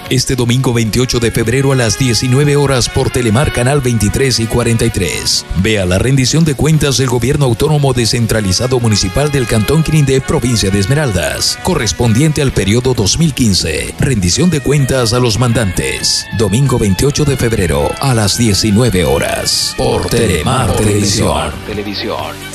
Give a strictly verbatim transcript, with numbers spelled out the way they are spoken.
Este domingo veintiocho de febrero a las diecinueve horas por Telemar Canal veintitrés y cuarenta y tres. Vea la rendición de cuentas del Gobierno Autónomo Descentralizado Municipal del Cantón Quirindé, provincia de Esmeraldas, correspondiente al periodo dos mil quince. Rendición de cuentas a los mandantes. Domingo veintiocho de febrero a las diecinueve horas por Telemar Televisión. Televisión.